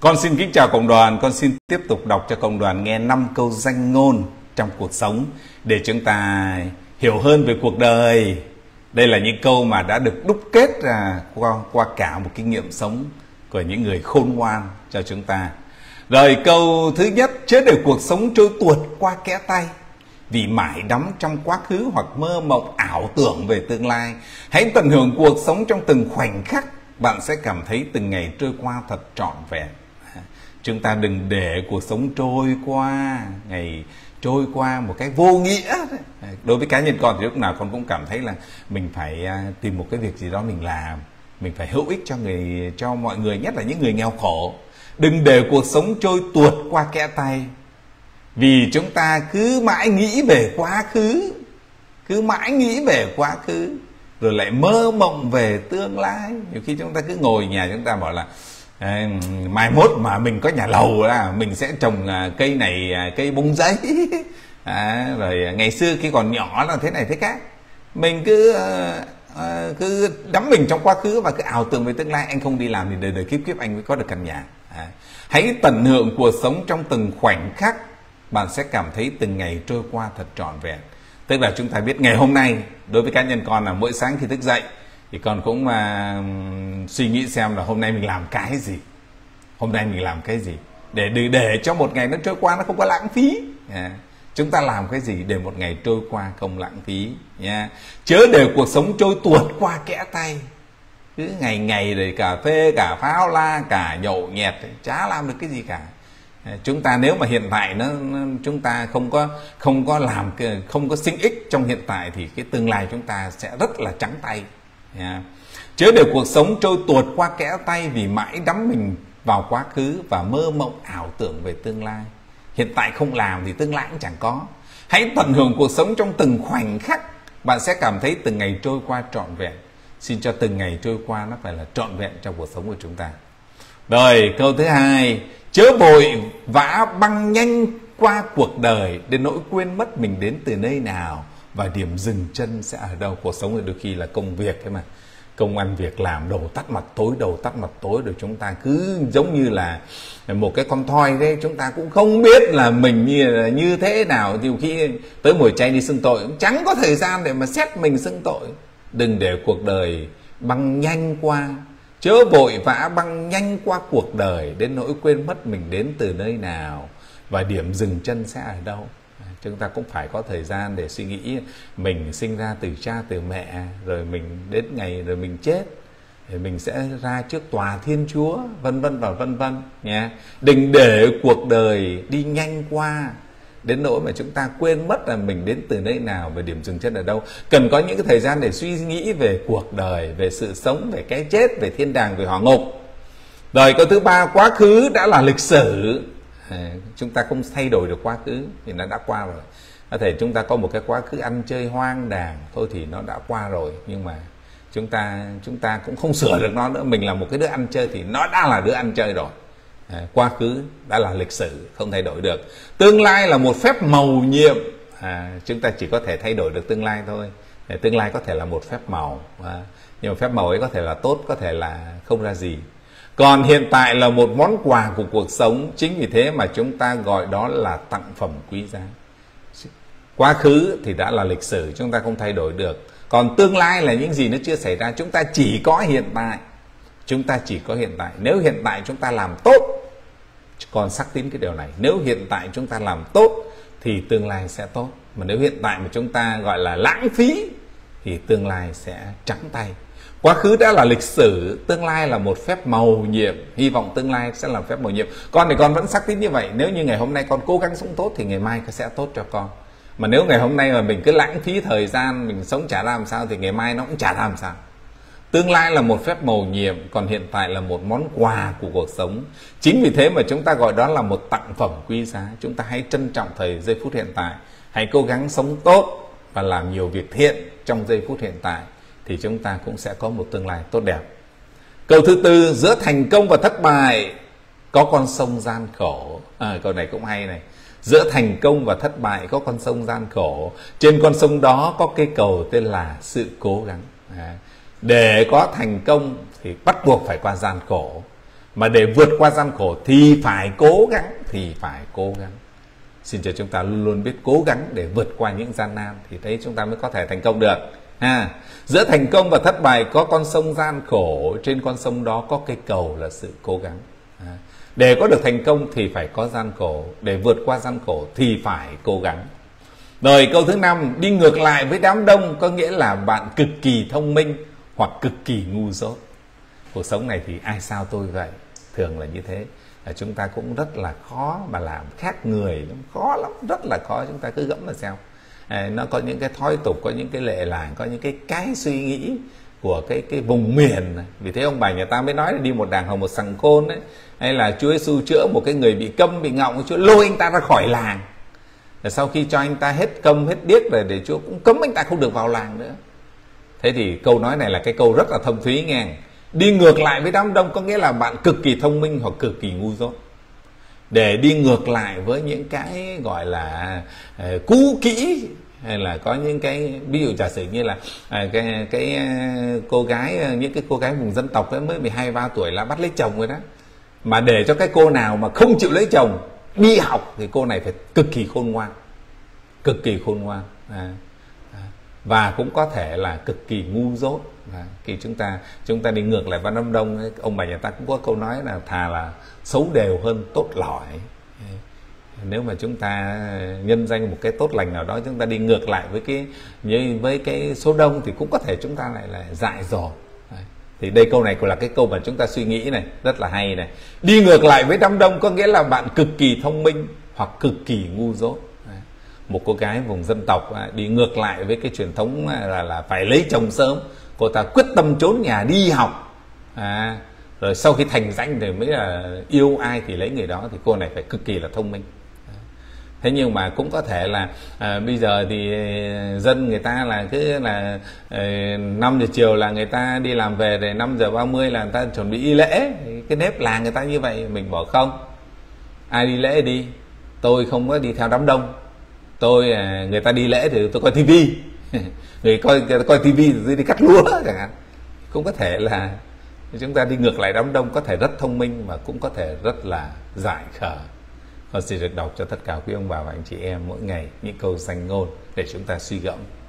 Con xin kính chào cộng đoàn, con xin tiếp tục đọc cho cộng đoàn nghe 5 câu danh ngôn trong cuộc sống để chúng ta hiểu hơn về cuộc đời. Đây là những câu mà đã được đúc kết qua cả một kinh nghiệm sống của những người khôn ngoan cho chúng ta. Rồi câu thứ nhất: chớ để cuộc sống trôi tuột qua kẽ tay, vì mãi đắm trong quá khứ hoặc mơ mộng ảo tưởng về tương lai. Hãy tận hưởng cuộc sống trong từng khoảnh khắc, bạn sẽ cảm thấy từng ngày trôi qua thật trọn vẹn. Chúng ta đừng để cuộc sống trôi qua, ngày trôi qua một cách vô nghĩa. Đối với cá nhân con thì lúc nào con cũng cảm thấy là mình phải tìm một cái việc gì đó mình làm, mình phải hữu ích cho mọi người, nhất là những người nghèo khổ. Đừng để cuộc sống trôi tuột qua kẽ tay, vì chúng ta cứ mãi nghĩ về quá khứ, rồi lại mơ mộng về tương lai. Nhiều khi chúng ta cứ ngồi nhà chúng ta bảo là mai mốt mà mình có nhà lầu là mình sẽ trồng cây này, cây bông giấy. Rồi ngày xưa khi còn nhỏ là thế này thế khác. Mình cứ đắm mình trong quá khứ và cứ ảo tưởng về tương lai. Anh không đi làm thì đời đời kiếp kiếp anh mới có được căn nhà. Hãy tận hưởng cuộc sống trong từng khoảnh khắc, bạn sẽ cảm thấy từng ngày trôi qua thật trọn vẹn. Tức là chúng ta biết ngày hôm nay, đối với cá nhân con là mỗi sáng khi thức dậy thì con cũng suy nghĩ xem là hôm nay mình làm cái gì, để cho một ngày nó trôi qua nó không có lãng phí. Chúng ta làm cái gì để một ngày trôi qua không lãng phí nha. Chớ để cuộc sống trôi tuột qua kẽ tay, cứ ngày rồi cà phê, cả pháo la, cả nhậu nhẹt, chả làm được cái gì cả. Chúng ta nếu mà hiện tại chúng ta không có sinh ích trong hiện tại thì cái tương lai chúng ta sẽ rất là trắng tay. Chớ để cuộc sống trôi tuột qua kẽ tay, vì mãi đắm mình vào quá khứ và mơ mộng ảo tưởng về tương lai. Hiện tại không làm thì tương lai cũng chẳng có. Hãy tận hưởng cuộc sống trong từng khoảnh khắc, bạn sẽ cảm thấy từng ngày trôi qua trọn vẹn. Xin cho từng ngày trôi qua nó phải là trọn vẹn trong cuộc sống của chúng ta. Rồi câu thứ hai: chớ vội vã băng nhanh qua cuộc đời đến nỗi quên mất mình đến từ nơi nào và điểm dừng chân sẽ ở đâu. Cuộc sống thì đôi khi là công việc thế mà, công ăn việc làm đầu tắt mặt tối, rồi chúng ta cứ giống như là một cái con thoi đấy, chúng ta cũng không biết là mình như thế nào. Nhiều khi tới mùa chay đi xưng tội cũng chẳng có thời gian để mà xét mình xưng tội. Đừng để cuộc đời băng nhanh qua, chớ vội vã băng nhanh qua cuộc đời đến nỗi quên mất mình đến từ nơi nào và điểm dừng chân sẽ ở đâu. Chúng ta cũng phải có thời gian để suy nghĩ mình sinh ra từ cha từ mẹ, rồi mình đến ngày rồi mình chết, rồi mình sẽ ra trước tòa Thiên Chúa, vân vân và vân vân nhé. Đừng để cuộc đời đi nhanh qua đến nỗi mà chúng ta quên mất là mình đến từ nơi nào và điểm dừng chân ở đâu. Cần có những cái thời gian để suy nghĩ về cuộc đời, về sự sống, về cái chết, về thiên đàng, về hỏa ngục. Rồi câu thứ ba: quá khứ đã là lịch sử. Chúng ta không thay đổi được quá khứ thì nó đã qua rồi. Có thể chúng ta có một cái quá khứ ăn chơi hoang đàng, thôi thì nó đã qua rồi, nhưng mà chúng ta cũng không sửa được nó nữa. Mình là một cái đứa ăn chơi thì nó đã là đứa ăn chơi rồi. Quá khứ đã là lịch sử, không thay đổi được. Tương lai là một phép màu nhiệm. Chúng ta chỉ có thể thay đổi được tương lai thôi. Tương lai có thể là một phép màu, nhưng mà phép màu ấy có thể là tốt, có thể là không ra gì. Còn hiện tại là một món quà của cuộc sống. Chính vì thế mà chúng ta gọi đó là tặng phẩm quý giá. Quá khứ thì đã là lịch sử, chúng ta không thay đổi được. Còn tương lai là những gì nó chưa xảy ra. Chúng ta chỉ có hiện tại. Nếu hiện tại chúng ta làm tốt, còn xác tín cái điều này, nếu hiện tại chúng ta làm tốt thì tương lai sẽ tốt. Mà nếu hiện tại mà chúng ta gọi là lãng phí thì tương lai sẽ trắng tay. Quá khứ đã là lịch sử, tương lai là một phép màu nhiệm. Hy vọng tương lai sẽ là phép màu nhiệm. Con thì con vẫn xác tín như vậy. Nếu như ngày hôm nay con cố gắng sống tốt thì ngày mai sẽ tốt cho con. Mà nếu ngày hôm nay mà mình cứ lãng phí thời gian, mình sống chả làm sao thì ngày mai nó cũng chả làm sao. Tương lai là một phép màu nhiệm, còn hiện tại là một món quà của cuộc sống. Chính vì thế mà chúng ta gọi đó là một tặng phẩm quý giá. Chúng ta hãy trân trọng giây phút hiện tại. Hãy cố gắng sống tốt và làm nhiều việc thiện trong giây phút hiện tại, thì chúng ta cũng sẽ có một tương lai tốt đẹp. Câu thứ tư: giữa thành công và thất bại có con sông gian khổ. Câu này cũng hay này. Giữa thành công và thất bại có con sông gian khổ. Trên con sông đó có cây cầu tên là sự cố gắng. Để có thành công thì bắt buộc phải qua gian khổ. Mà để vượt qua gian khổ thì phải cố gắng. Xin cho chúng ta luôn luôn biết cố gắng để vượt qua những gian nan, thì thấy chúng ta mới có thể thành công được. Giữa thành công và thất bại có con sông gian khổ, trên con sông đó có cây cầu là sự cố gắng. Để có được thành công thì phải có gian khổ, để vượt qua gian khổ thì phải cố gắng. Rồi câu thứ 5, đi ngược lại với đám đông có nghĩa là bạn cực kỳ thông minh hoặc cực kỳ ngu dốt. Cuộc sống này thì ai sao tôi vậy, thường là như thế. Chúng ta cũng rất là khó mà làm khác người, khó lắm, rất là khó. Chúng ta cứ gẫm mà xem. Nó có những cái thói tục, có những cái lệ làng, có những cái suy nghĩ của cái vùng miền này. Vì thế ông bà nhà ta mới nói là đi một đàng hồng một sằng khôn ấy, hay là Chúa Giêsu chữa một cái người bị câm bị ngọng, Chúa lôi anh ta ra khỏi làng. Rồi sau khi cho anh ta hết câm hết điếc rồi, để Chúa cũng cấm anh ta không được vào làng nữa. Thế thì câu nói này là cái câu rất là thâm thúy nghe. Đi ngược lại với đám đông có nghĩa là bạn cực kỳ thông minh hoặc cực kỳ ngu dốt. Để đi ngược lại với những cái gọi là cũ kỹ, hay là có những cái ví dụ giả sử như là cái cô gái, những cái cô gái vùng dân tộc ấy mới 12-13 tuổi là bắt lấy chồng rồi đó. Mà để cho cái cô nào mà không chịu lấy chồng đi học thì cô này phải cực kỳ khôn ngoan, cực kỳ khôn ngoan. Và cũng có thể là cực kỳ ngu dốt. Khi chúng ta đi ngược lại với đám đông ấy, ông bà nhà ta cũng có câu nói là thà là xấu đều hơn tốt lỏi. Nếu mà chúng ta nhân danh một cái tốt lành nào đó, chúng ta đi ngược lại với cái số đông thì cũng có thể chúng ta lại là dại dột. Thì đây câu này cũng là cái câu mà chúng ta suy nghĩ này, rất là hay này. Đi ngược lại với đám đông có nghĩa là bạn cực kỳ thông minh hoặc cực kỳ ngu dốt. Một cô gái vùng dân tộc đi ngược lại với cái truyền thống là phải lấy chồng sớm. Cô ta quyết tâm trốn nhà đi học. Rồi sau khi thành danh thì mới là yêu ai thì lấy người đó, thì cô này phải cực kỳ là thông minh. Thế nhưng mà cũng có thể là bây giờ thì dân người ta là cứ là 5 giờ chiều là người ta đi làm về, rồi 5 giờ 30 là người ta chuẩn bị đi lễ. Cái nếp làng người ta như vậy, mình bảo không, ai đi lễ đi, tôi không có đi theo đám đông. Người ta đi lễ thì tôi coi tivi. Người coi tivi thì đi cắt lúa chẳng hạn. Cũng có thể là chúng ta đi ngược lại đám đông, có thể rất thông minh mà cũng có thể rất là dại khờ. Con xin được đọc cho tất cả quý ông bà và anh chị em mỗi ngày những câu danh ngôn để chúng ta suy gẫm.